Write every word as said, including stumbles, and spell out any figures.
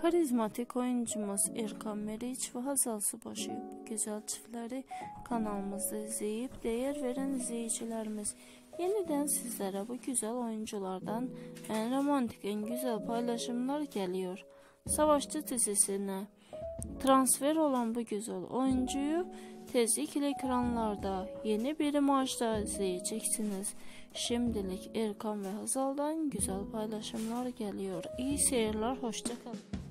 Karizmatik oyuncumuz Erkan Meriç ve Hazal Subaşı bu güzel çiftleri kanalımızda izleyip değer veren izleyicilerimiz yeniden sizlere bu güzel oyunculardan en romantik, en güzel paylaşımlar geliyor. Savaşçı dizisine transfer olan bu güzel oyuncuyu tezlikle ekranlarda yeni bir imajda izleyeceksiniz. Şimdilik Erkan ve Hazal'dan güzel paylaşımlar geliyor. İyi seyirler, hoşça kalın.